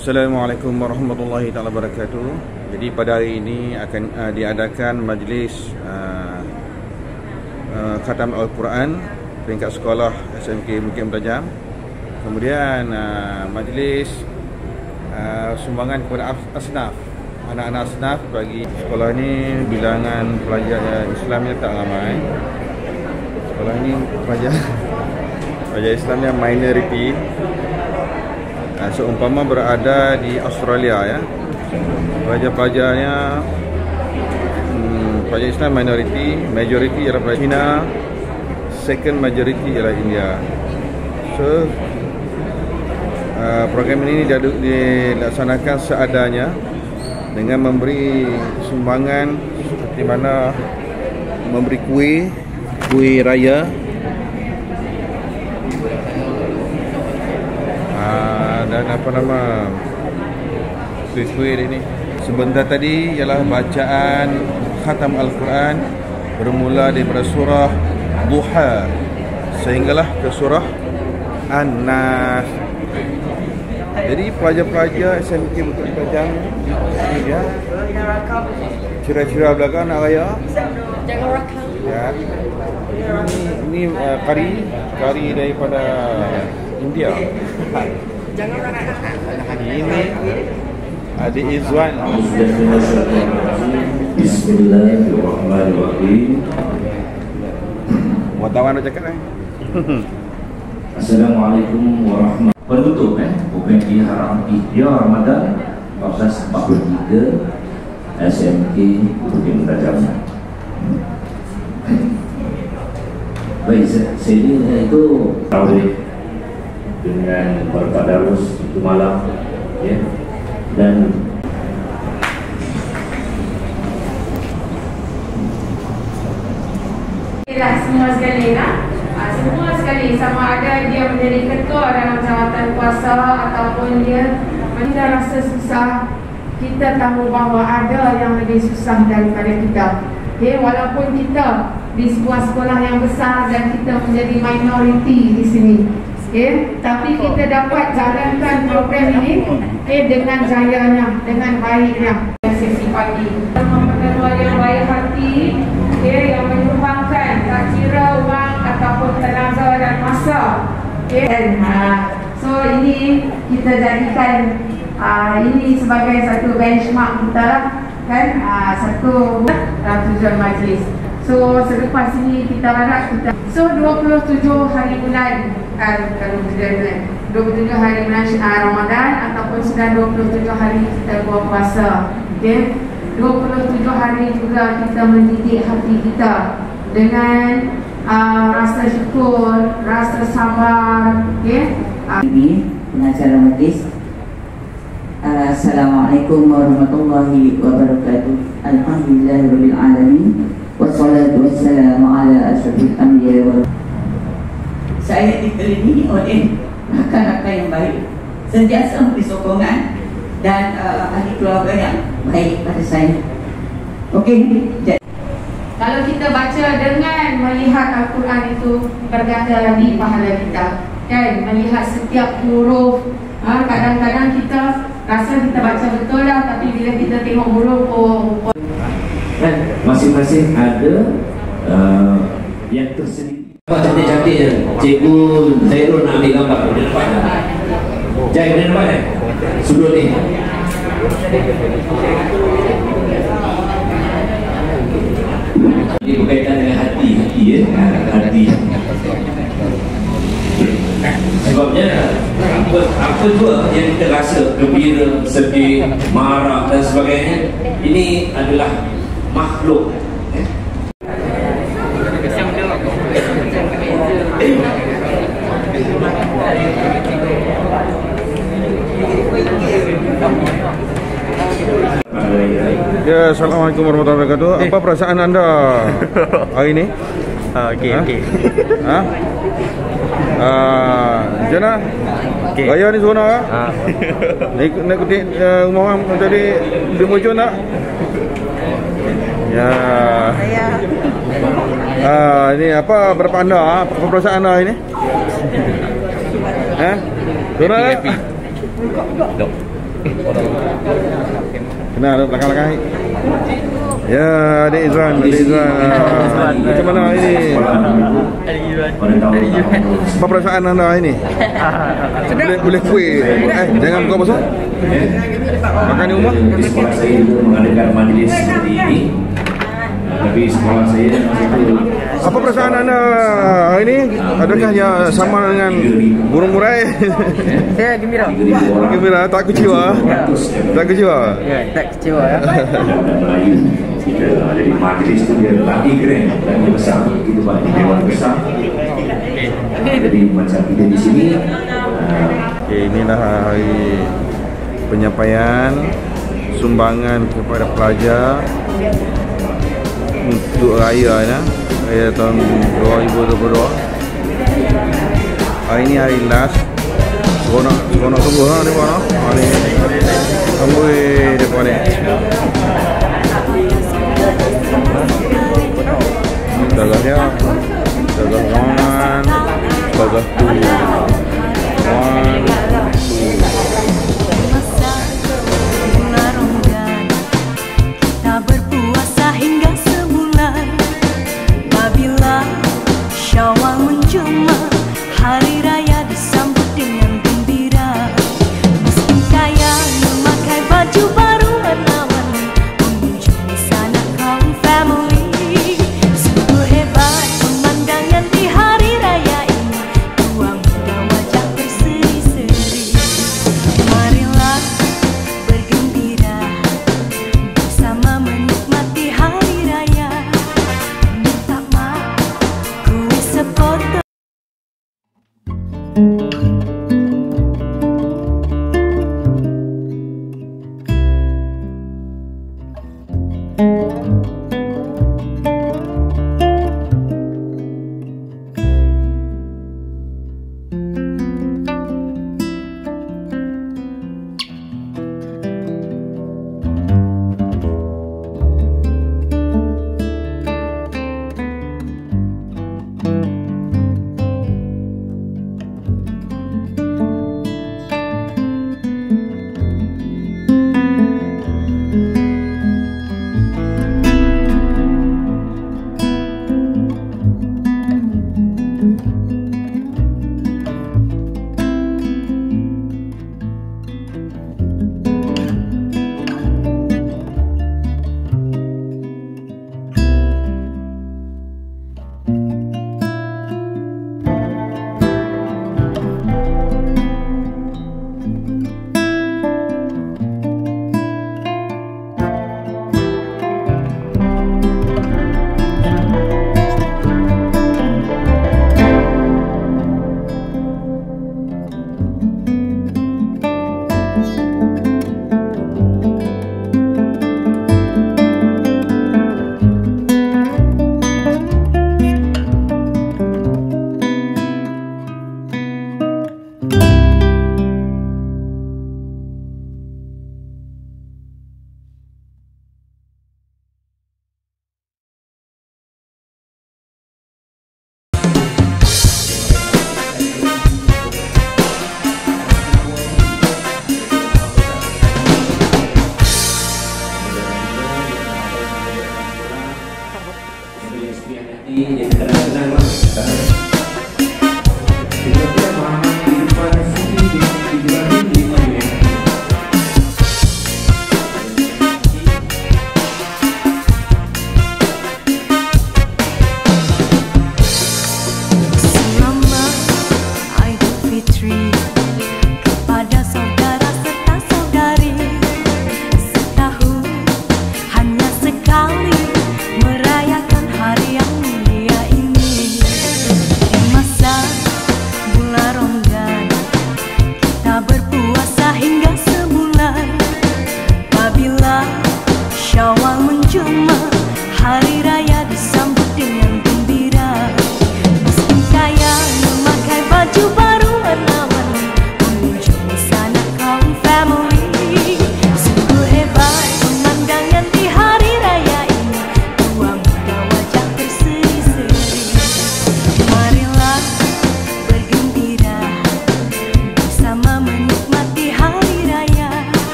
Assalamualaikum warahmatullahi taala wabarakatuh. Jadi pada hari ini akan diadakan majlis khatam Al-Quran peringkat sekolah SMK Mukim Tajam. Kemudian majlis sumbangan kepada asnaf, anak-anak asnaf bagi sekolah ini. Bilangan pelajar Islamnya tak ramai. Sekolah ini pelajar Islamnya minoriti. Seumpama berada di Australia, ya, pelajar-pelajarnya pelajar Islam minoriti, majority ialah pelajar China, second majority ialah India. So program ini dilaksanakan seadanya dengan memberi sumbangan seperti mana memberi kuih raya, dan kuih-kuih ini. Sebentar tadi ialah bacaan khatam Al-Quran bermula daripada surah Duha sehinggalah ke surah An-Nas. Jadi pelajar-pelajar SMK Bukit Tajam ini dia cira-cira belakang nak raya. Jangan rakam. Ya. Ini kari daripada India. Jangan rakam. Ini adik Izwan. Bismillahirrahmanirrahim. Wartawan nak cakap Assalamualaikum warahmatullahi wabarakatuh. Penutup UPMI Haram Ikhtiar Ramadan 1443 SMK Bukit Tajam. Baik, sini itu tarawih dengan bertadarus itu malam, ya, dan semua sekali, semua sekali, sama ada dia menjadi ketua dalam jawatan kuasa ataupun dia rasa susah, kita tahu bahawa ada yang lebih susah daripada kita. Walaupun kita di sebuah sekolah yang besar dan kita menjadi minoriti di sini, tapi kita dapat jalankan program ini dengan jayanya, dengan baiknya. Sesi pagi memperkenalkan yang baik hati, yang menyumbangkan tak kira wang ataupun tenaga dan masa. So ini kita jadikan ini sebagai satu benchmark kita, kan, satu tujuan majlis. So selepas ini kita harap kita 27 hari bulan, kalau kita 27 hari bulan Ramadan ataupun sudah 27 hari kita buat puasa, 27 hari juga kita mendidik hati kita dengan rasa syukur, rasa sabar, Ini pengacara majlis. Assalamualaikum warahmatullahi wabarakatuh. Alhamdulillahirabbil alamin. Wassalatu wassalamu ala asyrafil anbiya wal. Saya dikelilingi oleh rakan-rakan yang baik, sentiasa memberi sokongan dan ahli keluarga yang baik pada saya. Okey. Kalau kita baca dengan melihat Al-Quran itu berganda di pahala kita, kan, melihat setiap huruf. Kadang-kadang kita rasa kita baca betul lah, tapi bila kita tengok huruf, dan masing-masing ada yang tersendiri. Cantik-cantik je. Cikgu Zairul nak ambil gambar. Dia nampak tak? Jai, dia nampak tak? Sudut ni. Ini berkaitan dengan hati, hati. Sebabnya apa jua yang kita rasa, gembira, sedih, marah dan sebagainya, ini adalah makhluk. Ya, Assalamualaikum warahmatullahi wabarakatuh. Apa perasaan anda hari ini? Okey. Jana, raya ni seronok lah. Nak kutip rumah orang tadi di Mojong tak? Ya. Ini apa berapa anda? Apa perasaan anda ini? Seronok tak? Kenal belakang-belakang. Ya, Adik Izwan, macam mana hari ni? Apa perasaan anda hari ni? Boleh kuih. Jangan buka masuk. Makan di rumah. Di sekolah saya juga mengadakan majlis seperti ini. Tapi sekolah saya masih Apa perasaan anda hari ni? Adakah dia sama dengan burung murai? Saya gembira. Gembira, tak kecewa? Tak kecewa? Ya, tak kecewa ya. Melayu. Kita ada di majlis tu dia lagi keren, lagi besar. Kita buat di dewan besar. Jadi macam kita di sini. Okay, inilah hari penyampaian sumbangan kepada pelajar untuk raya tahun 2022. Hari ini hari last. Seronok sungguh lah ni mana? Hari amboi depan ni. Dagahnya dagah 1, dagah 2, 1.